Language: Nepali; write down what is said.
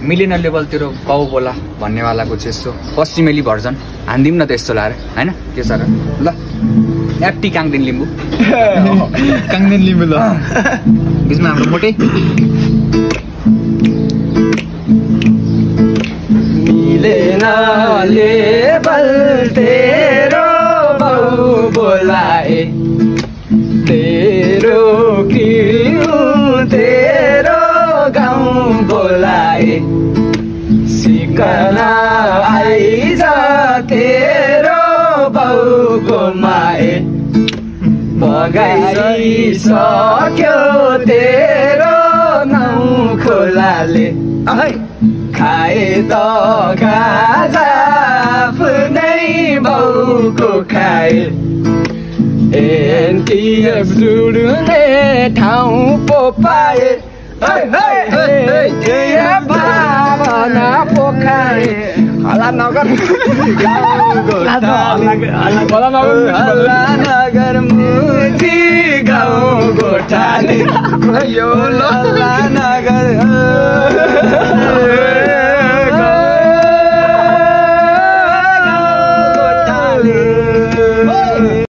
मिलियनर लेभलतिर बाउ बोला भन्नेवालाको चाहिँ यस्तो पश्चिमेली भर्जन हान्दिउँ न त यस्तो लाएर होइन के छ र ल एप्टी काङदेन लिम्बू काङदेन लिम्बू ल बिचमा हाम्रो मोटे मिलेन लेभल तेरो बाउ बोलाए तेरो क्रिउ तेरो गाउँ बोलाए सिकन आइज तेरो बाउको माए बगाइसक्यो तेरो गाउँ खोलाले खाए त खाजा आफ्नै बाउको खाए एनटिएफ जुड्ने ठाउँ पो पाए भावना पोखाए हल्ला नगर हल्ला नगर मुजी गाउँ गोठाले हल्ला नगर